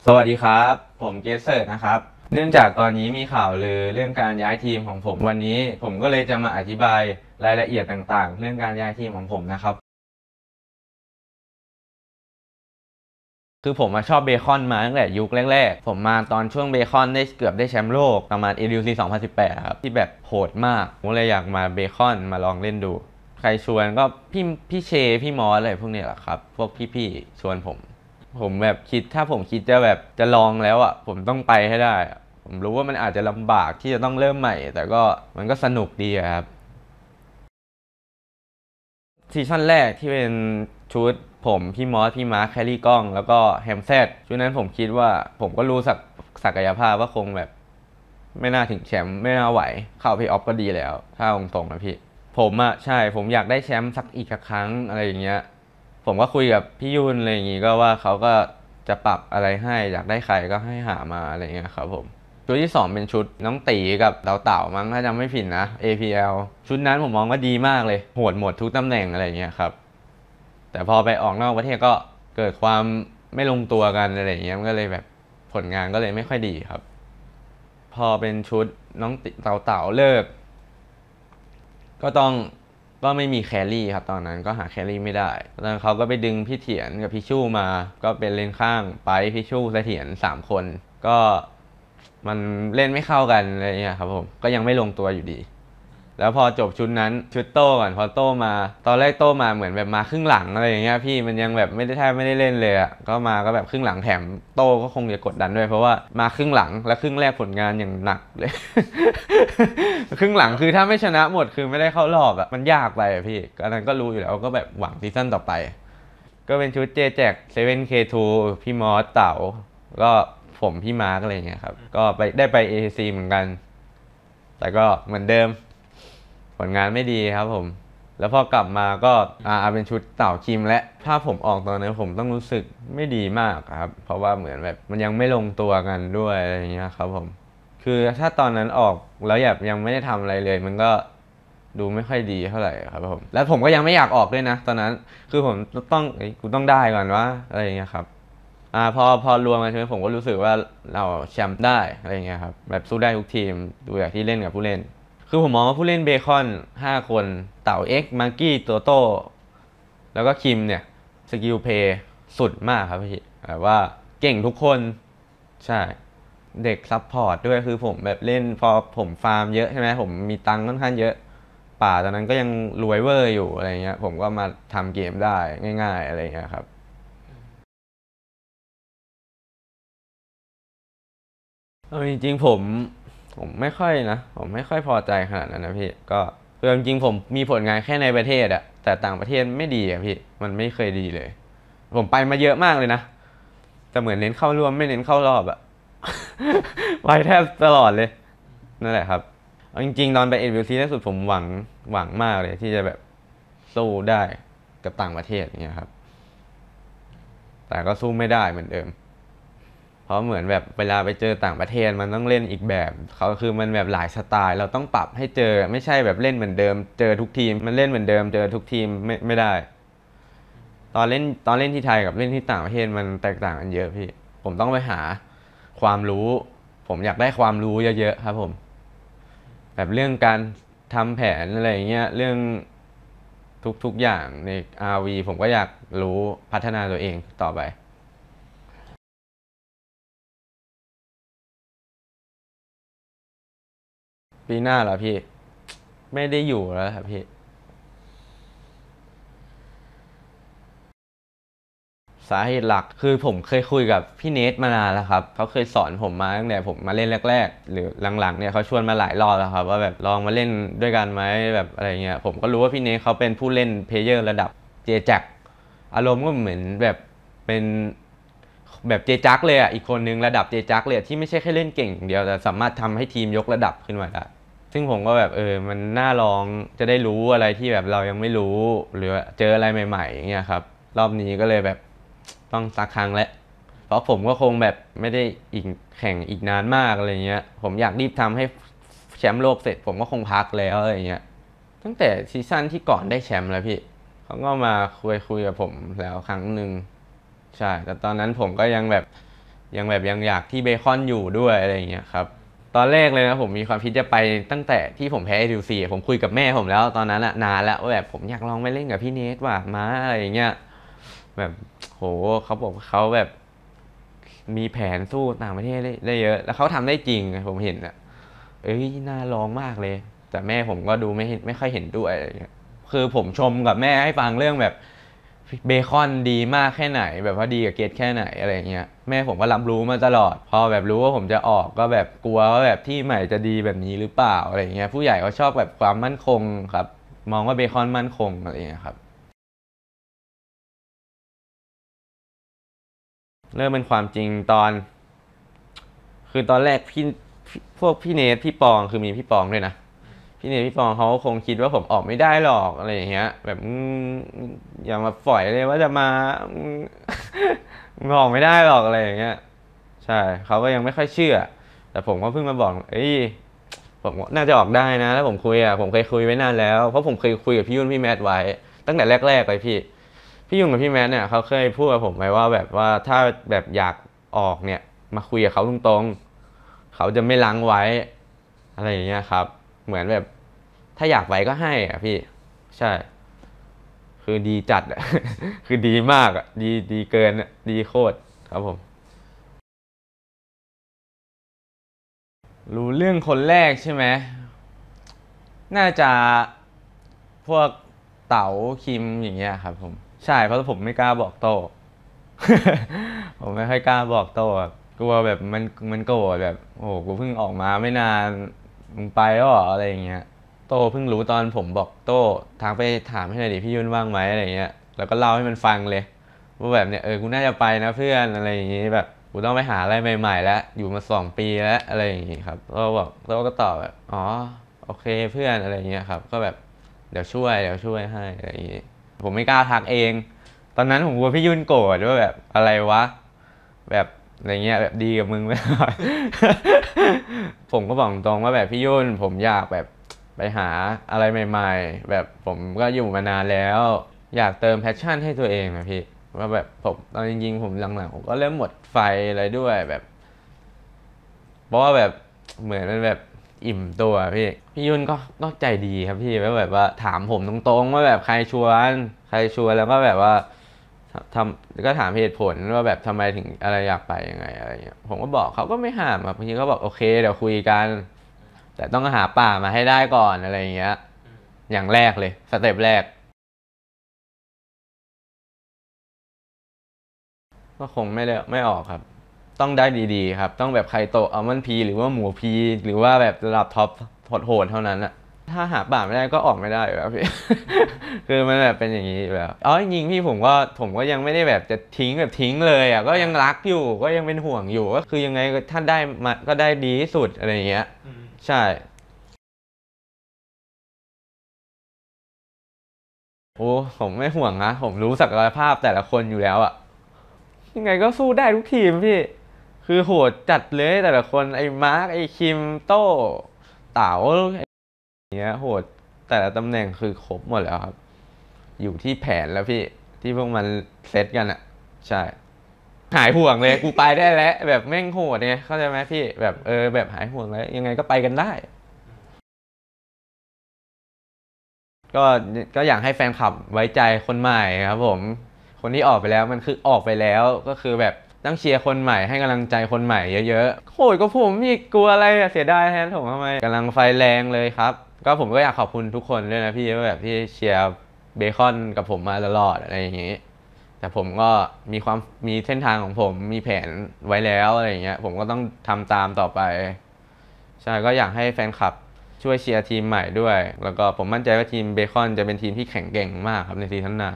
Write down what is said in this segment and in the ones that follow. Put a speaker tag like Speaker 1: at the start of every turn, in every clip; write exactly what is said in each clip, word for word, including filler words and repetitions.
Speaker 1: สวัสดีครับผมเกสเซิร์ตนะครับเนื่องจากตอนนี้มีข่าวลือเรื่องการย้ายทีมของผมวันนี้ผมก็เลยจะมาอธิบายรายละเอียดต่างๆเรื่องการย้ายทีมของผมนะครับคือผมมาชอบเบคอนมาตั้งแต่ยุคแรกๆผมมาตอนช่วงเบคอนได้เกือบได้แชมป์โลกประมาณ เอ ดี ยู ซี สองพันสิบแปดครับที่แบบโหดมากผมเลยอยากมาเบคอนมาลองเล่นดูใครชวนก็พี่พี่เชพี่มอสอะไรพวกนี้แหละครับพวกพี่ๆชวนผมผมแบบคิดถ้าผมคิดจะแบบจะลองแล้วอ่ะผมต้องไปให้ได้ผมรู้ว่ามันอาจจะลำบากที่จะต้องเริ่มใหม่แต่ก็มันก็สนุกดีครับซีซั่นแรกที่เป็นชุดผมพี่มอสพี่มาร์คแคลรี่กล้องแล้วก็แฮมแซดชุดนั้นผมคิดว่าผมก็รู้ศักศักยภาพว่าคงแบบไม่น่าถึงแชมป์ไม่น่าไหวเข้าเพลย์ออฟก็ดีแล้วถ้าตรงๆนะพี่ผมอะใช่ผมอยากได้แชมป์สักอีกครั้งอะไรอย่างเงี้ยผมก็คุยกับพี่ยุนอะไรอย่างงี้ก็ว่าเขาก็จะปรับอะไรให้อยากได้ใครก็ให้หามาอะไรเงี้ยครับผมชุดที่สองเป็นชุดน้องตีกับเต่าเต่ามั้งถ้าจำไม่ผิดนะ เอ พี แอล ชุดนั้นผมมองว่าดีมากเลยโหดหมดทุกตำแหน่งอะไรเงี้ยครับแต่พอไปออกนอกประเทศก็เกิดความไม่ลงตัวกันอะไรเงี้ยมันก็เลยแบบผลงานก็เลยไม่ค่อยดีครับพอเป็นชุดน้องเต่าเต่าเลิกก็ต้องก็ไม่มีแครี่ครับตอนนั้นก็หาแครี่ไม่ได้ตอนนั้นเขาก็ไปดึงพี่เถียนกับพี่ชู่มาก็เป็นเลนข้างไปพี่ชู่เสถียรสามคนก็มันเล่นไม่เข้ากันอะไรเงี้ยครับผมก็ยังไม่ลงตัวอยู่ดีแล้วพอจบชุดนั้นชุดโต้ก่อนพอโต้มาตอนแรกโต้มาเหมือนแบบมาครึ่งหลังอะไรอย่างเงี้ยพี่มันยังแบบไม่ได้แทบไม่ได้เล่นเลยอ่ะก็มาก็แบบครึ่งหลังแถมโต้ก็คงจะกดดันด้วยเพราะว่ามาครึ่งหลังและครึ่งแรกผลงานอย่างหนักเลย ครึ่งหลังคือถ้าไม่ชนะหมดคือไม่ได้เข้ารอบอ่ะมันยากไปอ่ะพี่อันนั้นก็รู้อยู่แล้วก็แบบหวังซีซั่นต่อไปก็เป็นชุดเจแจก เซเว่น เค ทู พี่มอสเต๋าก็ผมพี่มาร์กอะไรอย่างเงี้ยครับก็ไปได้ไป เอ ซี เหมือนกันแต่ก็เหมือนเดิมผลงานไม่ดีครับผมแล้วพอกลับมาก็อ่าเป็นชุดเต่าคิมและถ้าผมออกตอนนั้นผมต้องรู้สึกไม่ดีมากครับเพราะว่าเหมือนแบบมันยังไม่ลงตัวกันด้วยอะไรอย่างเงี้ยครับผมคือถ้าตอนนั้นออกแล้วแบบยังไม่ได้ทำอะไรเลยมันก็ดูไม่ค่อยดีเท่าไหร่ครับผมแล้วผมก็ยังไม่อยากออกด้วยนะตอนนั้นคือผมต้องกูต้องได้ก่อนว่าอะไรอย่างเงี้ยครับอ่าพอพอรวมกันใช่ไหมผมก็รู้สึกว่าเราแชมป์ได้อะไรอย่างเงี้ยครับแบบสู้ได้ทุกทีมดูจากที่เล่นกับผู้เล่นคือผมมองว่าผู้เล่นเบคอนห้าคนเต่าเอ็กมาร์กี้โตโต้แล้วก็คิมเนี่ยสกิลเพย์สุดมากครับพี่แบบว่าเก่งทุกคนใช่เด็กซับพอร์ตด้วยคือผมแบบเล่นพอผมฟาร์มเยอะใช่ไหมผมมีตังค์ค่อนข้างเยอะป่าตอนนั้นก็ยังรวยเวอร์อยู่อะไรเงี้ยผมก็มาทำเกมได้ง่ายๆอะไรเงี้ยครับเอาจริงๆผมผมไม่ค่อยนะผมไม่ค่อยพอใจขนาดนั้นนะพี่ก็คือจริงๆผมมีผลงานแค่ในประเทศอะแต่ต่างประเทศไม่ดีอะพี่มันไม่เคยดีเลยผมไปมาเยอะมากเลยนะแต่เหมือนเน้นเข้าร่วมไม่เน้นเข้ารอบอะไปแทบตลอดเลยนั่นแหละครับเอาจริงๆตอนไป เอ็น บี แอล ซี ล่าสุดผมหวังหวังมากเลยที่จะแบบสู้ได้กับต่างประเทศอย่างเงี้ยครับแต่ก็สู้ไม่ได้เหมือนเดิม เพราะเหมือนแบบเวลาไปเจอต่างประเทศมันต้องเล่นอีกแบบเขาคือมันแบบหลายสไตล์เราต้องปรับให้เจอไม่ใช่แบบเล่นเหมือนเดิมเจอทุกทีมมันเล่นเหมือนเดิมเจอทุกทีมไม่ไม่ได้ตอนเล่นตอนเล่นที่ไทยกับเล่นที่ต่างประเทศมันแตกต่างกันเยอะพี่ผมต้องไปหาความรู้ผมอยากได้ความรู้เยอะๆครับผมแบบเรื่องการทำแผนอะไรอย่างเงี้ยเรื่องทุกๆอย่างใน อาร์ วี ผมก็อยากรู้พัฒนาตัวเองต่อไปปีหน้าเหรอพี่ไม่ได้อยู่แล้วครับพี่ สาเหตุหลักคือผมเคยคุยกับพี่เนทมานานแล้วครับเขาเคยสอนผมมาตั้งแต่ผมมาเล่นแรกๆหรือหลังๆเนี่ยเขาชวนมาหลายรอบแล้วครับว่าแบบลองมาเล่นด้วยกันไหมแบบอะไรเงี้ยผมก็รู้ว่าพี่เนทเขาเป็นผู้เล่นเพลเยอร์ระดับเจแจ็คอารมณ์ก็เหมือนแบบเป็นแบบเจจักเลยอ่ะอีกคนนึงระดับเจจักเลยที่ไม่ใช่แค่เล่นเก่งอย่างเดียวแต่สามารถทำให้ทีมยกระดับขึ้นมาได้ซึ่งผมก็แบบเออมันน่าลองจะได้รู้อะไรที่แบบเรายังไม่รู้หรือเจออะไรใหม่ๆอย่างเงี้ยครับรอบนี้ก็เลยแบบ ต้องสักครั้งแล้วเพราะผมก็คงแบบไม่ได้อีกแข่งอีกนานมากอะไรเงี้ยผมอยากรีบทำให้แชมป์โลกเสร็จผมก็คงพักแล้วอะไรเงี้ยตั้งแต่ซีซั่นที่ก่อนได้แชมป์แล้วพี่เขาก็มาคุยคุยกับผมแล้วครั้งหนึ่งใช่แต่ตอนนั้นผมก็ยังแบบยังแบบยังอยากที่เบคอนอยู่ด้วยอะไรอย่างเงี้ยครับตอนแรกเลยนะผมมีความคิดจะไปตั้งแต่ที่ผมแพ้ เอ ที ซี ผมคุยกับแม่ผมแล้วตอนนั้นอะนานแล้วว่าแบบผมอยากลองไปเล่นกับพี่เนทว่ะมาอะไรอย่างเงี้ยแบบโหเขาบอกเขาแบบมีแผนสู้ต่างประเทศได้เยอะแล้วเขาทำได้จริงผมเห็นอะเอ้ยน่าลองมากเลยแต่แม่ผมก็ดูไม่ไม่ค่อยเห็นด้วยอะไรอย่างเงี้ยคือผมชมกับแม่ให้ฟังเรื่องแบบเบคอนดีมากแค่ไหนแบบว่าดีกับเกรดแค่ไหนอะไรเงี้ยแม่ผมก็รับรู้มาตลอดพอแบบรู้ว่าผมจะออกก็แบบกลัวว่าแบบที่ใหม่จะดีแบบนี้หรือเปล่าอะไรเงี้ยผู้ใหญ่เขาชอบแบบความมั่นคงครับมองว่าเบคอนมั่นคงอะไรเงี้ยครับเริ่มเป็นความจริงตอนคือตอนแรกพี่พวกพี่เนทพี่ปองคือมีพี่ปองด้วยนะ พี่เนยพี่ปองเขาคงคิดว่าผมออกไม่ได้หรอกอะไรอย่างเงี้ยแบบอย่ามาฝอยเลยว่าจะมาออกไม่ได้หรอกอะไรอย่างเงี้ยใช่เขาก็ยังไม่ค่อยเชื่อแต่ผมก็เพิ่งมาบอกเอ้ยผมน่าจะออกได้นะแล้วผมคุยอ่ะผมเคยคุยไว้นานแล้วเพราะผมเคยคุยกับพี่ยุ่นพี่แมทไว้ตั้งแต่แรกๆเลยพี่พี่ยุ่นกับพี่แมทเนี่ยเขาเคยพูดกับผมไว้ว่าแบบว่าถ้าแบบอยากออกเนี่ยมาคุยกับเขาตรงๆเขาจะไม่ลังไว้อะไรอย่างเงี้ยครับเหมือนแบบถ้าอยากไว้ก็ให้อ่ะพี่ใช่คือดีจัดอ่ะคือดีมากอ่ะดีดีเกินอ่ะดีโคตรครับผมรู้เรื่องคนแรกใช่ไหมน่าจะพวกเต๋าคิมอย่างเงี้ยครับผมใช่เพราะผมไม่กล้าบอกโต้ผมไม่ค่อยกล้าบอกโต้แบบกลัวแบบมันมันโกรธแบบโอ้โหกูเพิ่งออกมาไม่นานมึงไปแล้วเหรออะไรอย่างเงี้ยโต้เพิ่งรู้ตอนผมบอกโต้ทางไปถามให้หน่อยดิพี่ยุ่นว่างไหมอะไรเงี้ยแล้วก็เล่าให้มันฟังเลยว่าแบบเนี้ยเออกูน่าจะไปนะเพื่อนอะไรอย่างงี้แบบกูต้องไปหาอะไรใหม่ๆแล้วอยู่มาสองปีแล้วอะไรอย่างงี้ครับโต้บอกโต้ก็ตอบแบบอ๋อโอเคเพื่อนอะไรอย่างเงี้ยครับก็แบบเดี๋ยวช่วยเดี๋ยวช่วยให้อะไรอย่างงี้ ผมไม่กล้าทักเองตอนนั้นผมกลัวพี่ยุ่นโกรธว่าแบบอะไรวะแบบอะไรเงี้ยแบบดีกับมึงไม่ได้ผมก็บอกตรงว่าแบบพี่ยุ่นผมอยากแบบไปหาอะไรใหม่ๆแบบผมก็อยู่มานานแล้วอยากเติมแพชชั่นให้ตัวเองนะพี่ว่าแบบผมตอนจริงๆผมหลังๆผมก็เริ่มหมดไฟอะไรด้วยแบบเพราะว่าแบบเหมือนมันแบบอิ่มตัวพี่พี่ยุ่นก็ก็ใจดีครับพี่ว่าแบบว่าถามผมตรงๆว่าแบบใครชวนใครชวนแล้วก็แบบว่า ทำก็ถามเหตุผลว่าแบบทำไมถึงอะไรอยากไปยังไงอะไรเงี้ยผมก็บอกเขาก็ไม่ห้ามครับบางทีเขาบอกโอเคเดี๋ยวคุยกันแต่ต้องหาป่ามาให้ได้ก่อนอะไรเงี้ยอย่างแรกเลยสเต็ปแรกก็คงไม่ได้ไม่ออกครับต้องได้ดีๆครับต้องแบบไคโตะอัลมอนด์พีหรือว่าหมูพีหรือว่าแบบระดับท็อปโหดๆเท่านั้นอะถ้าหาป่าไม่ได้ก็ออกไม่ได้อยู่แล้วพี่คือมันแบบเป็นอย่างนี้อยู่แล้วอ๋อจริงๆพี่ผมก็ผมก็ยังไม่ได้แบบจะทิ้งแบบทิ้งเลยอ่ะก็ยังรักอยู่ก็ยังเป็นห่วงอยู่ก็คือยังไงท่านได้มาก็ได้ดีที่สุดอะไรอย่างเงี้ยใช่โอ้ผมไม่ห่วงนะผมรู้ศักยภาพแต่ละคนอยู่แล้วอ่ะยังไงก็สู้ได้ทุกทีมพี่คือโหดจัดเลยแต่ละคนไอ้มาร์คไอ้คิมโต้เต๋าเงี้ยโหดแต่ละตำแหน่งคือครบหมดแล้วครับอยู่ที่แผนแล้วพี่ที่พวกมันเซตกันอ่ะใช่ หายห่วงเลยกูไปได้แล้วแบบแม่งโหดไงเข้าใจไหมพี่แบบเออแบบหายห่วงแล้วยังไงก็ไปกันได้ก็ก็อยากให้แฟนคลับไว้ใจคนใหม่ครับผมคนที่ออกไปแล้วมันคือออกไปแล้วก็คือแบบต้องเชียร์คนใหม่ให้กำลังใจคนใหม่เยอะๆโหดก็ผมอีกกลัวอะไรอะเสียดายแทนผมทำไมกำลังไฟแรงเลยครับก็ผมก็อยากขอบคุณทุกคนด้วยนะพี่ว่าแบบที่เชียร์เบคอนกับผมมาตลอดอะไรอย่างงี้ แต่ผมก็มีความมีเส้นทางของผมมีแผนไว้แล้วอะไรอย่างเงี้ยผมก็ต้องทำตามต่อไปใช่ก็อยากให้แฟนคลับช่วยเชียร์ทีมใหม่ด้วยแล้วก็ผมมั่นใจว่าทีมเบคอนจะเป็นทีมที่แข็งแกร่งมากครับในซีซั่นหน้า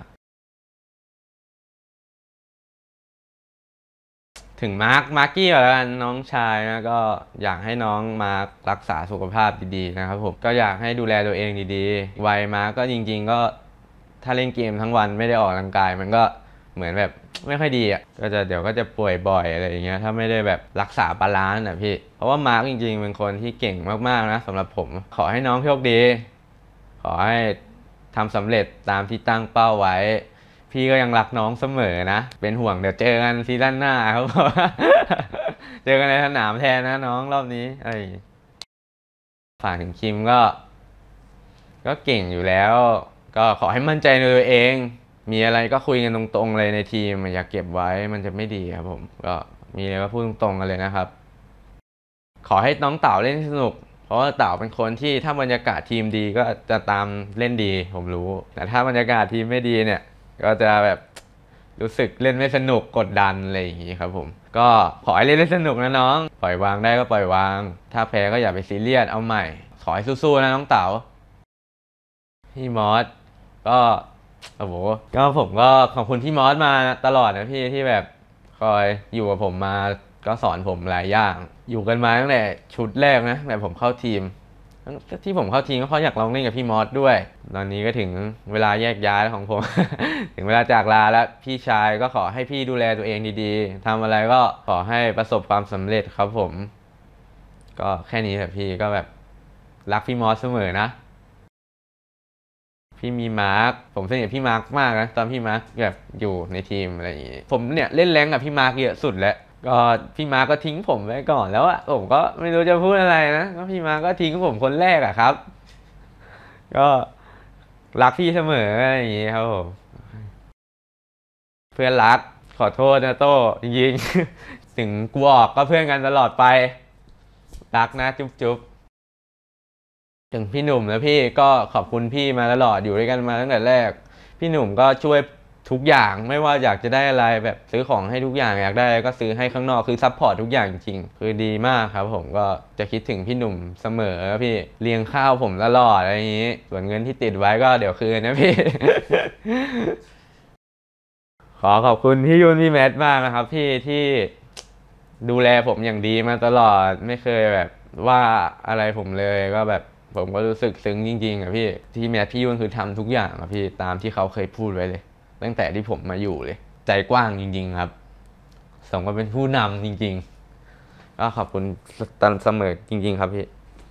Speaker 1: ถึงมาร์คมาร์กี้แล้วกันน้องชายนะก็อยากให้น้องมาร์ครักษาสุขภาพดีๆนะครับผมก็อยากให้ดูแลตัวเองดีๆวัยมาร์คก็จริงๆก็ถ้าเล่นเกมทั้งวันไม่ได้ออกกำลังกายมันก็เหมือนแบบไม่ค่อยดีอ่ะก็จะเดี๋ยวก็จะป่วยบ่อยอะไรอย่างเงี้ยถ้าไม่ได้แบบรักษาบาลานซ์อ่ะพี่เพราะว่ามาร์คจริงๆเป็นคนที่เก่งมากๆนะสำหรับผมขอให้น้องโชคดีขอให้ทำสำเร็จตามที่ตั้งเป้าไว้พี่ก็ยังรักน้องเสมอนะเป็นห่วงเดี๋ยวเจอกันซีซั่นหน้าครับเจอกันในสนามแทนนะน้องรอบนี้ไอ้ฝากถึงคิมก็ก็เก่งอยู่แล้วก็ขอให้มั่นใจในตัวเองมีอะไรก็คุยกันตรงๆเลยในทีมอย่าเก็บไว้มันจะไม่ดีครับผมก็มีอะไรก็พูดตรงๆกันเลยนะครับขอให้น้องเต๋าเล่นสนุกเพราะว่าเต๋าเป็นคนที่ถ้าบรรยากาศทีมดีก็จะตามเล่นดีผมรู้แต่ถ้าบรรยากาศทีมไม่ดีเนี่ยก็จะแบบรู้สึกเล่นไม่สนุกกดดันอะไรอย่างนี้ครับผมก็ขอให้เล่นได้สนุกนะน้องปล่อยวางได้ก็ปล่อยวางถ้าแพ้ก็อย่าไปซีเรียสเอาใหม่ขอให้สู้ๆนะน้องเต๋าพี่มอสก็โอ้โหก็ผมก็ขอบคุณพี่มอสมาตลอดนะพี่ที่แบบคอยอยู่กับผมมาก็สอนผมหลายอย่างอยู่กันมาตั้งแต่ชุดแรกนะแต่ผมเข้าทีมที่ผมเข้าทีมก็เพราะอยากลองเล่นกับพี่มอสด้วยตอนนี้ก็ถึงเวลาแยกย้ายของผม ถึงเวลาจากลาแล้วพี่ชายก็ขอให้พี่ดูแลตัวเองดีๆทำอะไรก็ขอให้ประสบความสำเร็จครับผมก็แค่นี้แหละพี่ก็แบบรักพี่มอสเสมอนะพี่มีมาร์คผมสนิทพี่มาร์คมากนะตอนพี่มาร์คแบบอยู่ในทีมอะไรอย่างงี้ผมเนี่ยเล่นแรงกับพี่มาร์คเยอะสุดแล้วก็พี่มาร์คก็ทิ้งผมไว้ก่อนแล้วอะผมก็ไม่รู้จะพูดอะไรนะก็พี่มาร์คก็ทิ้งผมคนแรกอะครับก็รักพี่เสมออะไรอย่างงี้ครับผมเพื่อนรักขอโทษนะโต้จริงๆถึงกูออกก็เพื่อนกันตลอดไปรักนะจุ๊บจุ๊บถึงพี่หนุ่มแล้วพี่ก็ขอบคุณพี่มาตลอดอยู่ด้วยกันมาตั้งแต่แรกพี่หนุ่มก็ช่วยทุกอย่างไม่ว่าอยากจะได้อะไรแบบซื้อของให้ทุกอย่างอยากได้ก็ซื้อให้ข้างนอกคือซัพพอร์ตทุกอย่างจริงคือดีมากครับผมก็จะคิดถึงพี่หนุ่มเสมอพี่เลี้ยงข้าวผมตลอดอะไรอย่างนี้ส่วนเงินที่ติดไว้ก็เดี๋ยวคืนนะพี่ ขอขอบคุณพี่ยุนพี่แมทมากนะครับพี่ที่ดูแลผมอย่างดีมาตลอดไม่เคยแบบว่าอะไรผมเลยก็แบบผมก็รู้สึกซึ้งจริงๆอะพี่ที่แมทพี่ยุนคือทำทุกอย่างอะพี่ตามที่เขาเคยพูดไว้เลยตั้งแต่ที่ผมมาอยู่เลยใจกว้างจริงๆครับสมกับเป็นผู้นำจริงๆก็ขอบคุณตันเสมอจริงๆครับพี่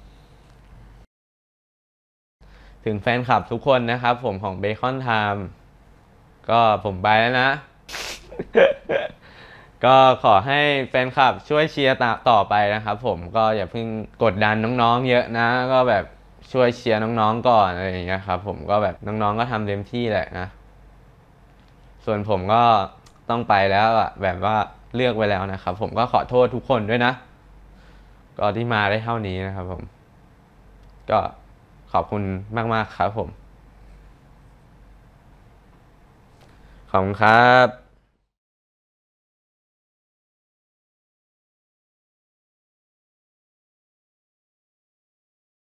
Speaker 1: ถึงแฟนคลับทุกคนนะครับผมของเบคอนไทม์ก็ผมไปแล้วนะ ก็ขอให้แฟนคลับช่วยเชียร์ต่อไปนะครับผมก็อย่าเพิ่งกดดันน้องๆเยอะนะก็แบบช่วยเชียร์น้องๆก่อนอะไรอย่างเงี้ยครับผมก็แบบน้องๆก็ทำเต็มที่แหละนะส่วนผมก็ต้องไปแล้วอะแบบว่าเลือกไว้แล้วนะครับผมก็ขอโทษทุกคนด้วยนะก็ที่มาได้เท่านี้นะครับผมก็ขอบคุณมากๆครับผมขอบคุณครับ